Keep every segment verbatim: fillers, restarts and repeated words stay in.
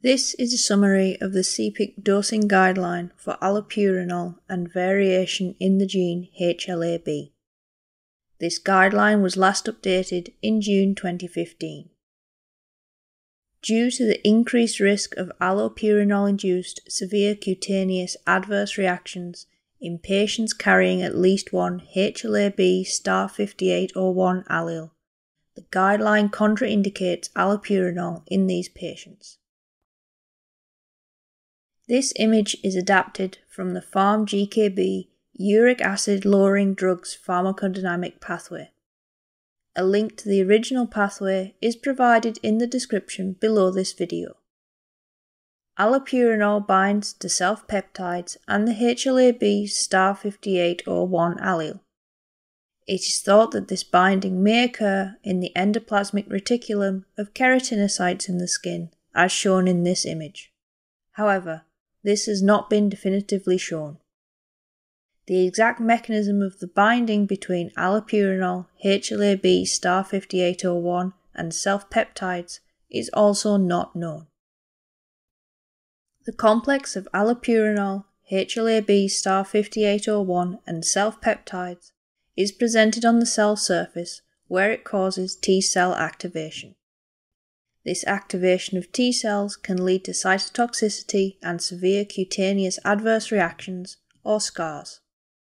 This is a summary of the C P I C dosing guideline for allopurinol and variation in the gene H L A B. This guideline was last updated in June twenty fifteen. Due to the increased risk of allopurinol-induced severe cutaneous adverse reactions in patients carrying at least one H L A B star fifty-eight oh one allele, the guideline contraindicates allopurinol in these patients. This image is adapted from the pharm G K B uric acid lowering drugs pharmacodynamic pathway. A link to the original pathway is provided in the description below this video. Allopurinol binds to self-peptides and the H L A B star fifty-eight oh one allele. It is thought that this binding may occur in the endoplasmic reticulum of keratinocytes in the skin, as shown in this image. However, this has not been definitively shown. The exact mechanism of the binding between allopurinol, H L A B star fifty-eight oh one and self-peptides is also not known. The complex of allopurinol, H L A B star fifty-eight oh one and self-peptides is presented on the cell surface where it causes T-cell activation. This activation of T cells can lead to cytotoxicity and severe cutaneous adverse reactions, or scars.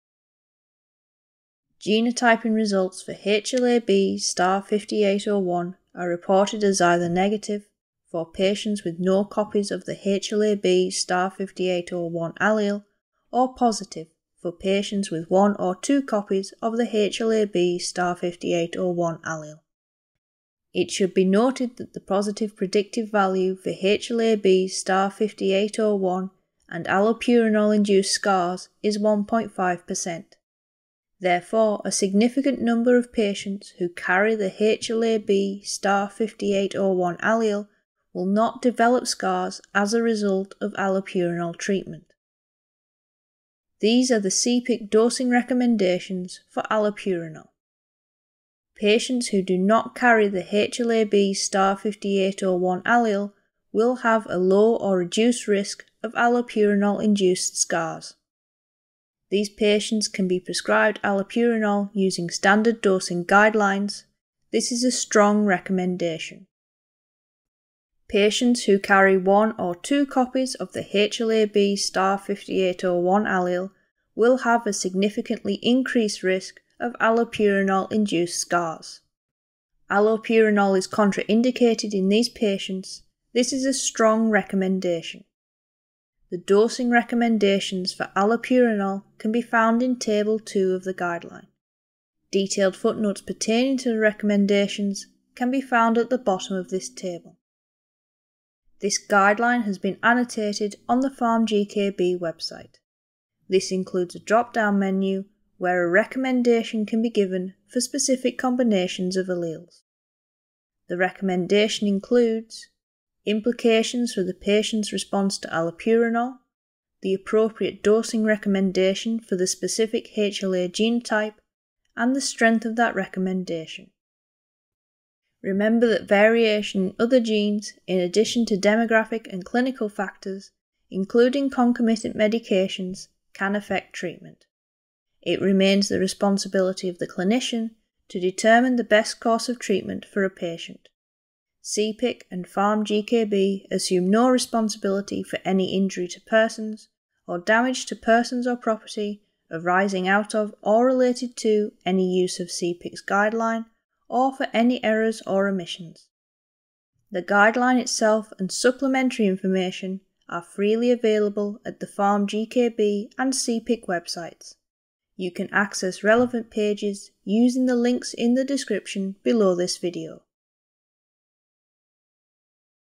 Genotyping results for H L A B star fifty-eight oh one are reported as either negative for patients with no copies of the H L A B star fifty-eight oh one allele, or positive for patients with one or two copies of the H L A B star fifty-eight oh one allele. It should be noted that the positive predictive value for H L A B star fifty-eight oh one and allopurinol-induced scars is one point five percent. Therefore, a significant number of patients who carry the H L A B star fifty-eight oh one allele will not develop scars as a result of allopurinol treatment. These are the C P I C dosing recommendations for allopurinol. Patients who do not carry the H L A B star fifty-eight oh one allele will have a low or reduced risk of allopurinol-induced scars. These patients can be prescribed allopurinol using standard dosing guidelines. This is a strong recommendation. Patients who carry one or two copies of the H L A B star fifty-eight oh one allele will have a significantly increased risk of allopurinol-induced scars. Allopurinol is contraindicated in these patients. This is a strong recommendation. The dosing recommendations for allopurinol can be found in Table two of the guideline. Detailed footnotes pertaining to the recommendations can be found at the bottom of this table. This guideline has been annotated on the pharm G K B website. This includes a drop-down menu where a recommendation can be given for specific combinations of alleles. The recommendation includes implications for the patient's response to allopurinol, the appropriate dosing recommendation for the specific H L A genotype, and the strength of that recommendation. Remember that variation in other genes, in addition to demographic and clinical factors, including concomitant medications, can affect treatment. It remains the responsibility of the clinician to determine the best course of treatment for a patient. C P I C and pharm G K B assume no responsibility for any injury to persons or damage to persons or property arising out of or related to any use of C P I C's guideline or for any errors or omissions. The guideline itself and supplementary information are freely available at the pharm G K B and C P I C websites. You can access relevant pages using the links in the description below this video.